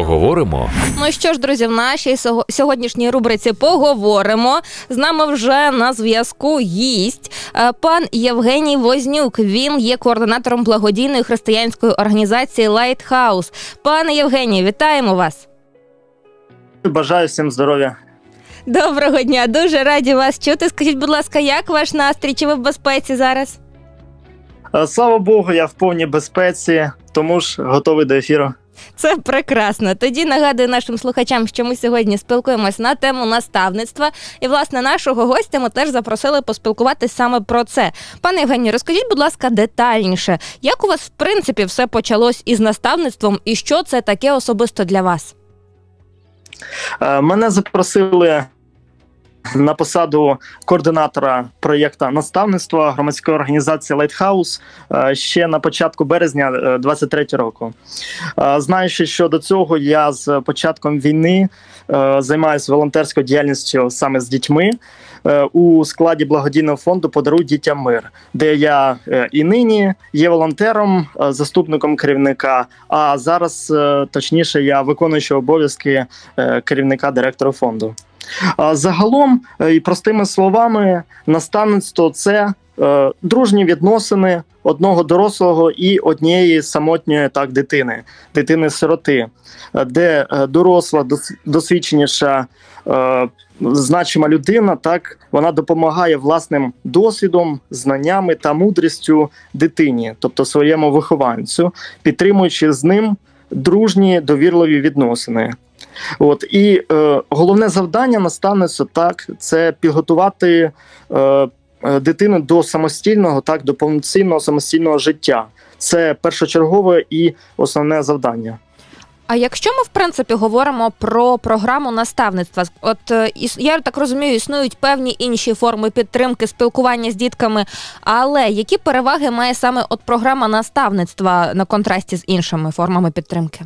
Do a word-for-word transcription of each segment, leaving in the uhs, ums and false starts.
Поговоримо. Ну що ж, друзі, в нашій сьогоднішній рубриці «Поговоримо». З нами вже на зв'язку гість пан Євгеній Вознюк. Він є координатором благодійної християнської організації «Лайтхаус». Пане Євгенію, вітаємо вас. Бажаю всім здоров'я. Доброго дня, дуже раді вас чути. Скажіть, будь ласка, як ваш настрій? Чи ви в безпеці зараз? Слава Богу, я в повній безпеці, тому ж готовий до ефіру. Це прекрасно. Тоді нагадую нашим слухачам, що ми сьогодні спілкуємось на тему наставництва. І, власне, нашого гостя ми теж запросили поспілкуватись саме про це. Пане Євгенію, розкажіть, будь ласка, детальніше, як у вас, в принципі, все почалось із наставництвом і що це таке особисто для вас? Мене запросили на посаду координатора проєкту наставництва громадської організації «Лайтхаус» ще на початку березня двадцять третього року. Знаючи, що до цього я з початком війни займаюся волонтерською діяльністю саме з дітьми у складі благодійного фонду «Подаруй дітям мир», де я і нині є волонтером, заступником керівника, а зараз, точніше, я виконуючий обов'язки керівника директора фонду. Загалом, і простими словами, наставництво – це е, дружні відносини одного дорослого і однієї самотньої так дитини, дитини-сироти, де доросла, досвідченіша, е, значима людина, так, вона допомагає власним досвідом, знаннями та мудрістю дитині, тобто своєму вихованцю, підтримуючи з ним дружні, довірливі відносини. От, і е, головне завдання наставництва, так, це підготувати е, дитину до самостійного, так, до повноцінного самостійного життя. Це першочергове і основне завдання. А якщо ми, в принципі, говоримо про програму наставництва, от я так розумію, існують певні інші форми підтримки, спілкування з дітками, але які переваги має саме от програма наставництва на контрасті з іншими формами підтримки?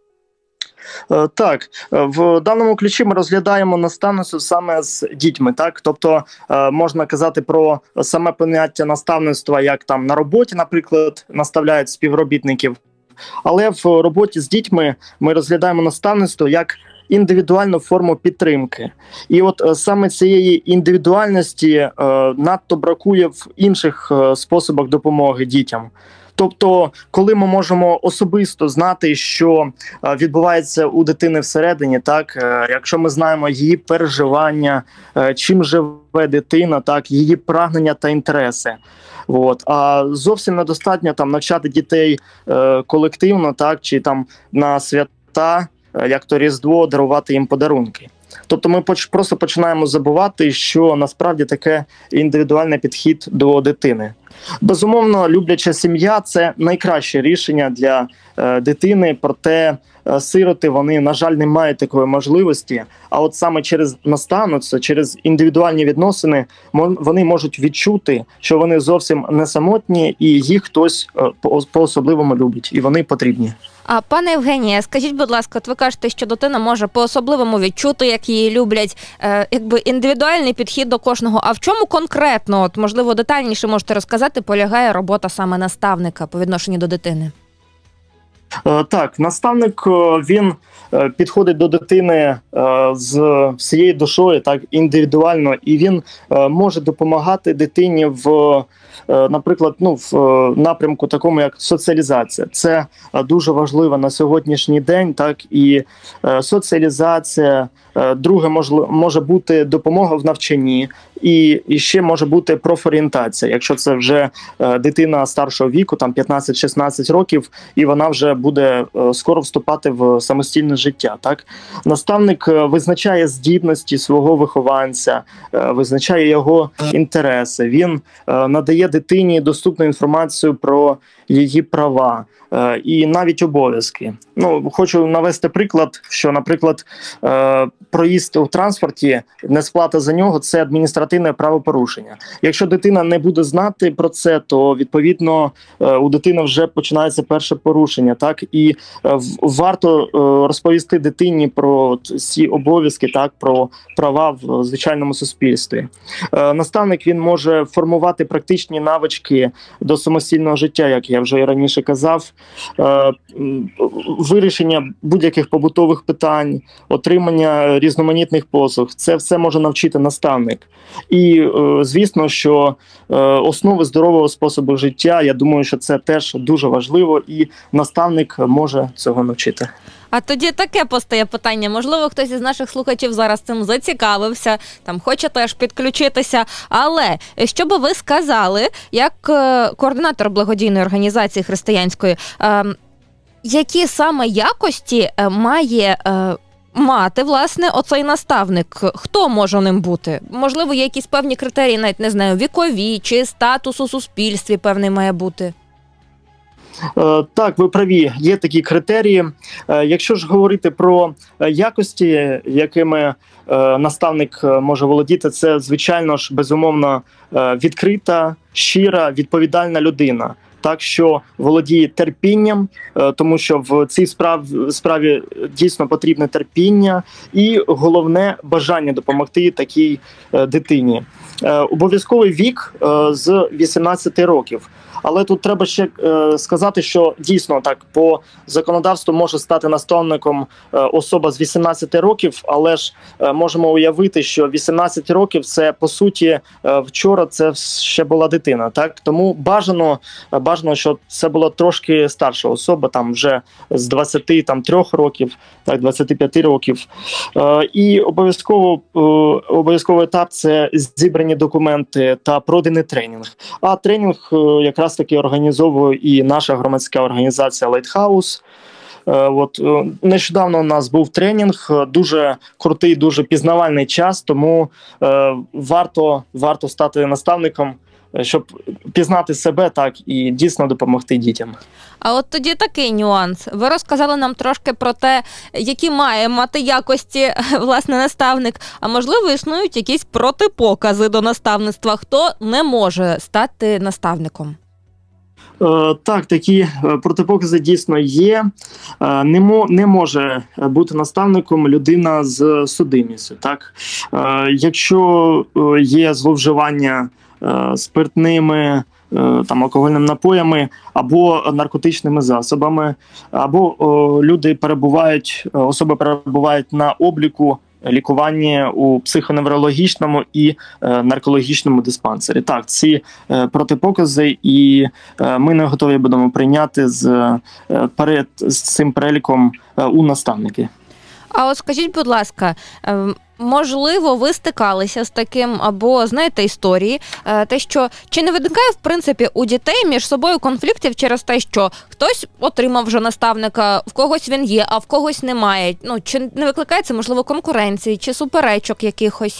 Так, в даному ключі ми розглядаємо наставництво саме з дітьми, так? Тобто можна казати про саме поняття наставництва, як там на роботі, наприклад, наставляють співробітників, але в роботі з дітьми ми розглядаємо наставництво як індивідуальну форму підтримки. І от саме цієї індивідуальності е, надто бракує в інших е, способах допомоги дітям. Тобто, коли ми можемо особисто знати, що е, відбувається у дитини всередині, так, е, якщо ми знаємо її переживання, е, чим живе дитина, так, її прагнення та інтереси. От. А зовсім недостатньо там навчати дітей е, колективно, так, чи там на свята, е, як то Різдво, дарувати їм подарунки. Тобто ми поч- просто починаємо забувати, що насправді таке індивідуальний підхід до дитини. Безумовно, любляча сім'я – це найкраще рішення для е, дитини, проте е, сироти, вони, на жаль, не мають такої можливості. А от саме через наставництво, через індивідуальні відносини вони можуть відчути, що вони зовсім не самотні і їх хтось е, по-особливому любить, і вони потрібні. А пане Євгенія, скажіть, будь ласка, от ви кажете, що дитина може по-особливому відчути, як її люблять, е, якби індивідуальний підхід до кожного. А в чому конкретно, от, можливо, детальніше можете розказати, полягає робота саме наставника по відношенню до дитини? Так, наставник, він підходить до дитини з всією душою, так, індивідуально, і він може допомагати дитині в, наприклад, ну, в напрямку такому, як соціалізація. Це дуже важливо на сьогоднішній день, так, і соціалізація, друге може бути допомога в навчанні, і, і ще може бути профорієнтація, якщо це вже дитина старшого віку, там п'ятнадцять-шістнадцять років, і вона вже буде скоро вступати в самостійне життя. Так? Наставник визначає здібності свого вихованця, визначає його інтереси, він надає дитині доступну інформацію про її права і навіть обов'язки. Ну, хочу навести приклад, що, наприклад, проїзд у транспорті, несплата за нього – це адміністративна адміністративне правопорушення. Якщо дитина не буде знати про це, то відповідно у дитини вже починається перше порушення. Так, і варто розповісти дитині про ці обов'язки, так, про права в звичайному суспільстві. Наставник, він може формувати практичні навички до самостійного життя, як я вже і раніше казав, вирішення будь-яких побутових питань, отримання різноманітних послуг. Це все може навчити наставник. І, звісно, що основи здорового способу життя, я думаю, що це теж дуже важливо, і наставник може цього навчити. А тоді таке постає питання. Можливо, хтось із наших слухачів зараз цим зацікавився, там хоче теж підключитися. Але що би ви сказали, як координатор благодійної організації християнської, які саме якості має мати, власне, оцей наставник? Хто може ним бути? Можливо, є якісь певні критерії, навіть, не знаю, вікові, чи статус у суспільстві певний має бути? Так, ви праві, є такі критерії. Якщо ж говорити про якості, якими наставник може володіти, це, звичайно ж, безумовно, відкрита, щира, відповідальна людина. Так, що володіє терпінням, тому що в цій справі, справі дійсно потрібне терпіння і головне бажання допомогти такій дитині. Обов'язковий вік з вісімнадцяти років. Але тут треба ще е, сказати, що дійсно так по законодавству може стати наставником е, особа з вісімнадцяти років, але ж е, можемо уявити, що вісімнадцять років це по суті е, вчора це ще була дитина. Так, тому бажано, бажано, щоб це була трошки старша особа, там вже з двадцяти трьох років, так, двадцяти п'яти років. Е, і обов'язково е, обов'язковий етап це зібрані документи та пройдений тренінг. А тренінг е, якраз таки організовує і наша громадська організація Lighthouse. От нещодавно у нас був тренінг, дуже крутий, дуже пізнавальний час, тому е, варто, варто стати наставником, щоб пізнати себе, так, і дійсно допомогти дітям. А от тоді такий нюанс. Ви розказали нам трошки про те, які має мати якості, власне, наставник. А можливо, існують якісь протипокази до наставництва? Хто не може стати наставником? Так, такі протипокази дійсно є. Не, мо, не може бути наставником людина з судимістю. Так? Якщо є зловживання спиртними, там, алкогольними напоями або наркотичними засобами, або о, люди перебувають, особи перебувають на обліку, лікування у психоневрологічному і е, наркологічному диспансері. Так, ці е, протипокази, і е, ми не готові будемо прийняти з, е, перед, з цим переліком е, у наставники. А от скажіть, будь ласка, е, можливо, ви стикалися з таким, або знаєте історії, те, що чи не виникає, в принципі, у дітей між собою конфліктів через те, що хтось отримав вже наставника, в когось він є, а в когось немає. Ну, чи не викликає це, можливо, конкуренції, чи суперечок якихось?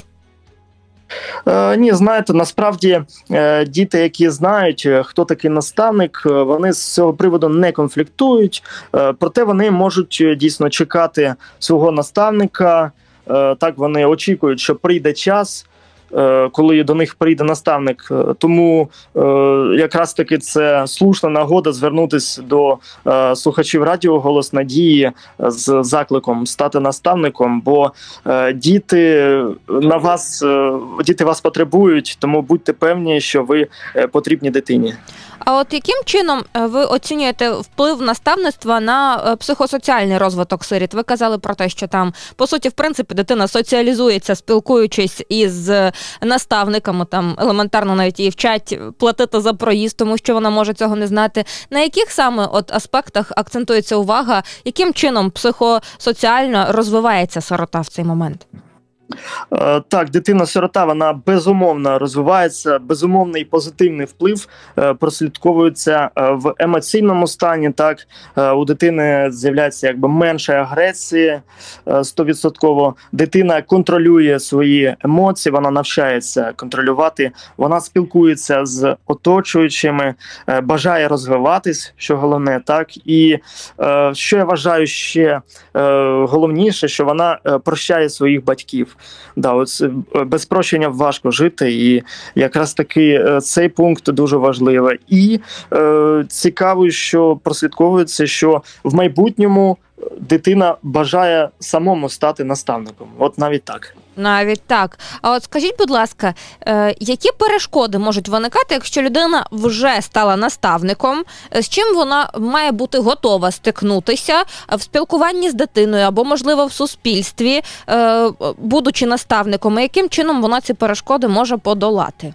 Е, ні, знаєте, насправді е, діти, які знають, хто такий наставник, вони з цього приводу не конфліктують, е, проте вони можуть дійсно чекати свого наставника. Так, вони очікують, що прийде час, коли до них прийде наставник. Тому якраз таки це слушна нагода звернутися до слухачів радіо «Голос Надії» з закликом стати наставником, бо діти на вас, діти вас потребують, тому будьте певні, що ви потрібні дитині. А от яким чином ви оцінюєте вплив наставництва на психосоціальний розвиток сиріт? Ви казали про те, що там, по суті, в принципі, дитина соціалізується, спілкуючись із наставниками, там елементарно навіть її вчать платити за проїзд, тому що вона може цього не знати. На яких саме от аспектах акцентується увага, яким чином психосоціально розвивається сирота в цей момент? Так, дитина-сирота, вона безумовно розвивається, безумовний позитивний вплив прослідковується в емоційному стані. Так, у дитини з'являється якби менше агресії сто відсотків. Дитина контролює свої емоції, вона навчається контролювати, вона спілкується з оточуючими, бажає розвиватись, що головне, так. І що я вважаю ще головніше, що вона прощає своїх батьків. Да, ось без прощення важко жити, і якраз таки цей пункт дуже важливий. І е, цікаво, що прослідковується, що в майбутньому дитина бажає самому стати наставником. От навіть так. Навіть так. А от скажіть, будь ласка, е, які перешкоди можуть виникати, якщо людина вже стала наставником? З чим вона має бути готова стикнутися в спілкуванні з дитиною або, можливо, в суспільстві, е, будучи наставником? І яким чином вона ці перешкоди може подолати?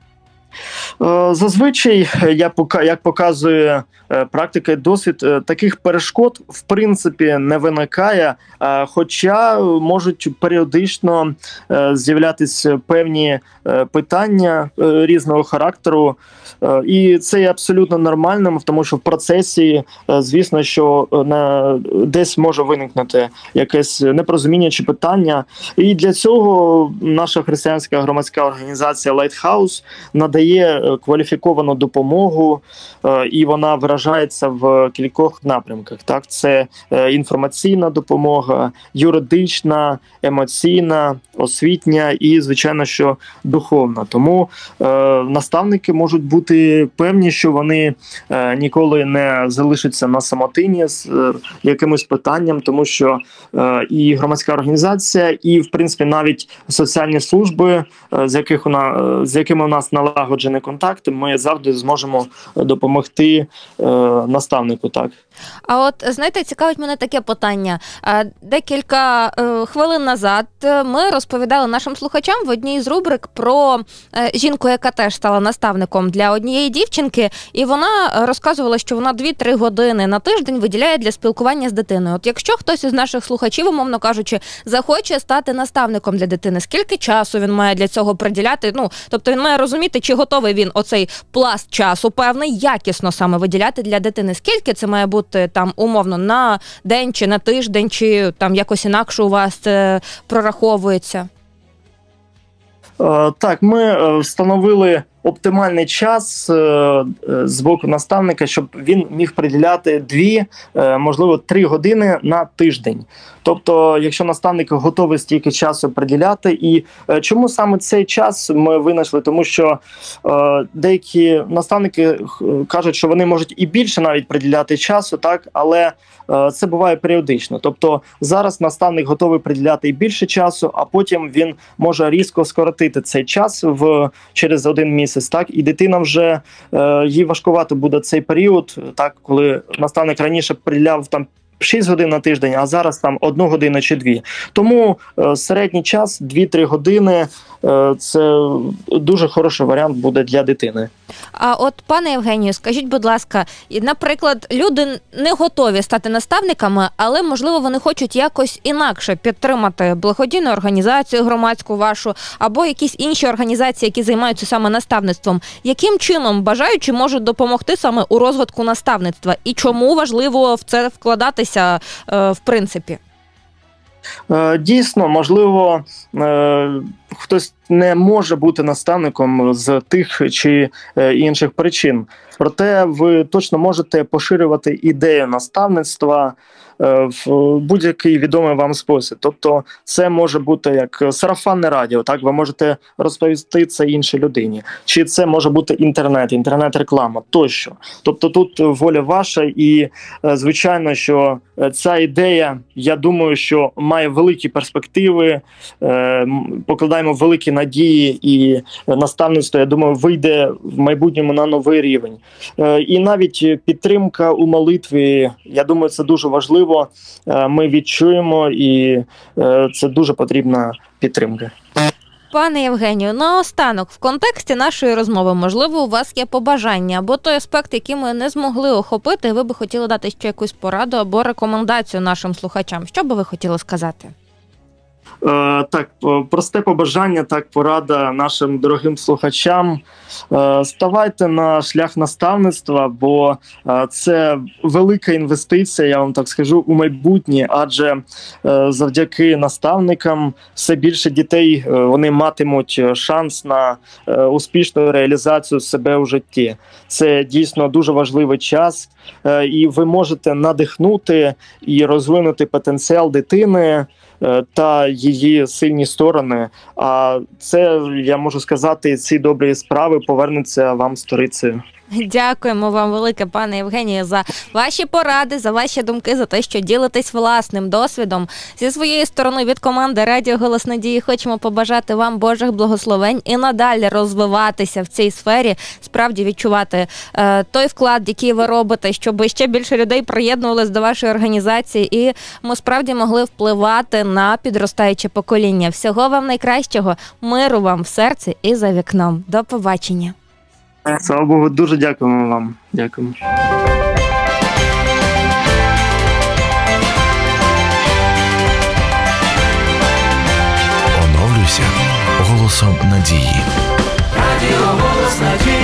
Зазвичай, як показує практика і досвід, таких перешкод в принципі не виникає, хоча можуть періодично з'являтися певні питання різного характеру. І це є абсолютно нормальним, тому що в процесі, звісно, що десь може виникнути якесь непорозуміння чи питання. І для цього наша християнська громадська організація Lighthouse надає кваліфіковану допомогу, і вона виражається в кількох напрямках. Так, це інформаційна допомога, юридична, емоційна, освітня і, звичайно, що духовна. Тому е, наставники можуть бути певні, що вони е, ніколи не залишаться на самотині з е, якимось питанням, тому що е, і громадська організація, і, в принципі, навіть соціальні служби, е, з яких вона, е, з якими у нас налагоджені контакти, ми завжди зможемо допомогти е, наставнику. Так. А от, знаєте, цікавить мене таке питання. Декілька е, хвилин назад ми розповідали нашим слухачам в одній з рубрик про е, жінку, яка теж стала наставником для однієї дівчинки, і вона розказувала, що вона дві-три години на тиждень виділяє для спілкування з дитиною. От якщо хтось із наших слухачів, умовно кажучи, захоче стати наставником для дитини, скільки часу він має для цього приділяти? Ну, тобто він має розуміти, чи готовий він оцей пласт часу певний якісно саме виділяти для дитини. Скільки це має бути там умовно на день чи на тиждень, чи там якось інакше у вас це прораховується? Так, ми встановили оптимальний час з боку наставника, щоб він міг приділяти дві, можливо, три години на тиждень. Тобто, якщо наставник готовий стільки часу приділяти. І чому саме цей час ми винайшли? Тому що деякі наставники кажуть, що вони можуть і більше навіть приділяти часу, так, але це буває періодично. Тобто зараз наставник готовий приділяти і більше часу, а потім він може різко скоротити цей час в через один місяць, так, і дитина вже е, їй важкувато буде цей період, так, коли наставник раніше приділяв там шість годин на тиждень, а зараз там одну годину чи дві. Тому е, середній час дві-три години е, це дуже хороший варіант буде для дитини. А от, пане Євгенію, скажіть, будь ласка, наприклад, люди не готові стати наставниками, але, можливо, вони хочуть якось інакше підтримати благодійну організацію громадську вашу, або якісь інші організації, які займаються саме наставництвом. Яким чином бажаючі можуть допомогти саме у розвитку наставництва? І чому важливо в це вкладатися, в принципі? Дійсно, можливо, хтось не може бути наставником з тих чи інших причин. Проте ви точно можете поширювати ідею наставництва в будь-який відомий вам спосіб. Тобто це може бути як сарафанне радіо, так, ви можете розповісти це іншій людині. Чи це може бути інтернет, інтернет-реклама тощо. Тобто тут воля ваша і, звичайно, що ця ідея, я думаю, що має великі перспективи, покладаємо великі надії, і наставництво, я думаю, вийде в майбутньому на новий рівень. І навіть підтримка у молитві, я думаю, це дуже важливо. Ми відчуємо, і це дуже потрібна підтримка. Пане Євгенію, наостанок, в контексті нашої розмови, можливо, у вас є побажання або той аспект, який ми не змогли охопити, і ви би хотіли дати ще якусь пораду або рекомендацію нашим слухачам. Що би ви хотіли сказати? Е, так, просте побажання, так, порада нашим дорогим слухачам. Е, ставайте на шлях наставництва, бо е, це велика інвестиція, я вам так скажу, у майбутнє, адже е, завдяки наставникам все більше дітей, е, вони матимуть шанс на е, успішну реалізацію себе у житті. Це дійсно дуже важливий час, е, і ви можете надихнути і розвинути потенціал дитини, та її сильні сторони. А це, я можу сказати, ці добрі справи повернуться вам сторицею. Дякуємо вам велике, пане Євгенію, за ваші поради, за ваші думки, за те, що ділитесь власним досвідом. Зі своєї сторони від команди Радіо Голос Надії хочемо побажати вам Божих благословень і надалі розвиватися в цій сфері, справді відчувати е, той вклад, який ви робите, щоб ще більше людей приєднувалися до вашої організації і ми справді могли впливати на підростаюче покоління. Всього вам найкращого, миру вам в серці і за вікном. До побачення. Слава Богу, дуже дякуємо вам. Дякуємо. Оновлюйся голосом надії. Радіо Голос Надії.